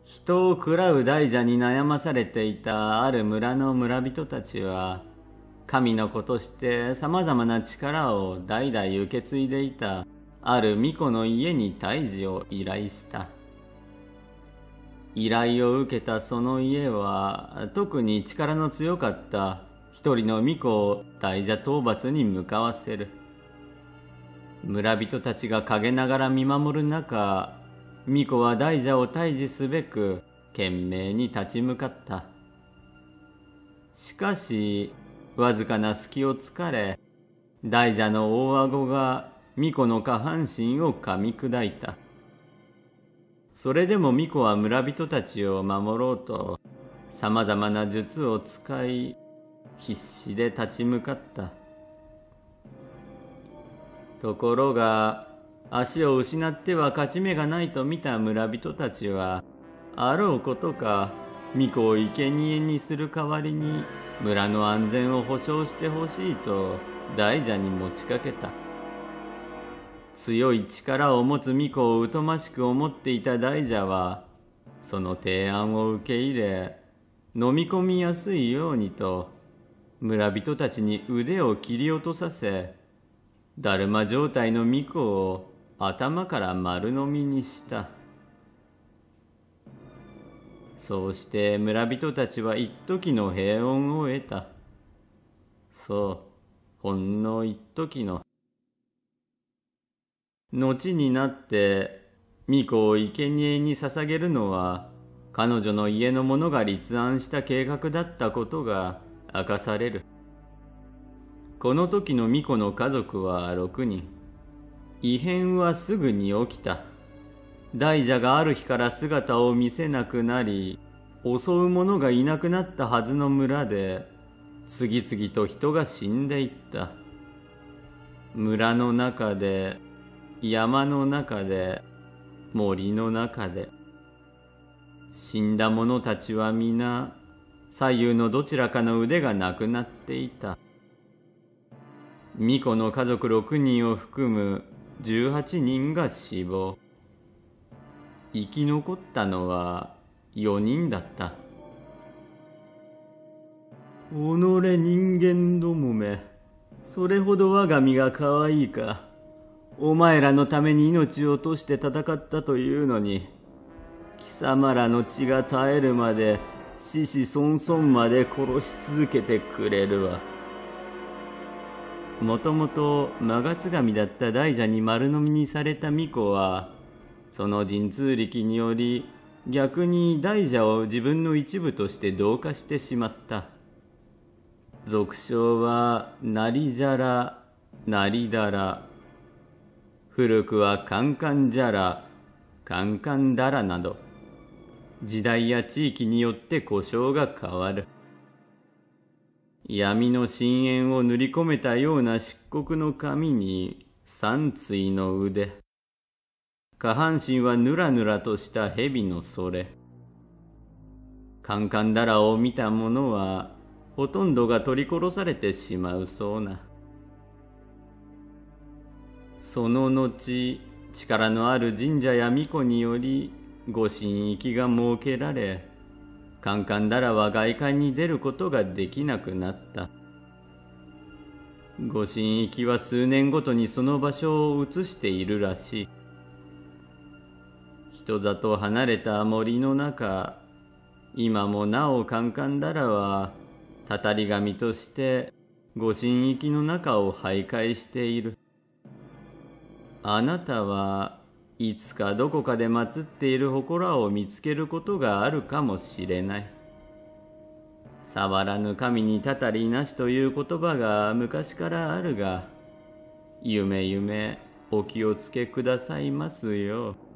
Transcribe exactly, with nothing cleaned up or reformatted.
人を喰らう大蛇に悩まされていたある村の村人たちは、神の子として様々な力を代々受け継いでいたある巫女の家に退治を依頼した。依頼を受けたその家は、特に力の強かった一人の巫女を大蛇討伐に向かわせる。村人たちが陰ながら見守る中、巫女は大蛇を退治すべく懸命に立ち向かった。しかし、わずかな隙をつかれ、大蛇の大顎が巫女の下半身を噛み砕いた。それでも巫女は村人たちを守ろうと、さまざまな術を使い、必死で立ち向かった。ところが、足を失っては勝ち目がないと見た村人たちは、あろうことか、巫女を生贄にする代わりに、村の安全を保証してほしいと大蛇に持ちかけた。強い力を持つ巫女を疎ましく思っていた大蛇は、その提案を受け入れ、飲み込みやすいようにと、村人たちに腕を切り落とさせ、だるま状態の巫女を頭から丸飲みにした。そうして村人たちは一時の平穏を得た。そう、ほんの一時の。後になって、巫女を生贄に捧げるのは、彼女の家の者が立案した計画だったことが明かされる。この時の巫女の家族は六人。異変はすぐに起きた。大蛇がある日から姿を見せなくなり、襲う者がいなくなったはずの村で、次々と人が死んでいった。村の中で、山の中で、森の中で。死んだ者たちは皆、左右のどちらかの腕がなくなっていた。巫女の家族六人を含む十八人が死亡。生き残ったのは四人だった。おのれ人間どもめ、それほど我が身が可愛いか。お前らのために命を落として戦ったというのに、貴様らの血が絶えるまで、子々孫々まで殺し続けてくれるわ。もともとマガツガミだった大蛇に丸飲みにされた巫女は、その神通力により逆に大蛇を自分の一部として同化してしまった。俗称はナリジャラ、ナリダラ。古くはカンカンジャラ、カンカンダラなど、時代や地域によって呼称が変わる。闇の深淵を塗り込めたような漆黒の髪に三対の腕。下半身はぬらぬらとした蛇のそれ。カンカンダラを見た者は、ほとんどが取り殺されてしまうそうな。その後、力のある神社や巫女により、御神域が設けられ、カンカンダラは外界に出ることができなくなった。御神域は数年ごとにその場所を移しているらしい。人里離れた森の中、今もなおカンカンダラは、たたり神として御神域の中を徘徊している。あなたはいつかどこかで祀っている祠を見つけることがあるかもしれない。触らぬ神にたたりなしという言葉が昔からあるが、ゆめゆめお気をつけくださいますよ。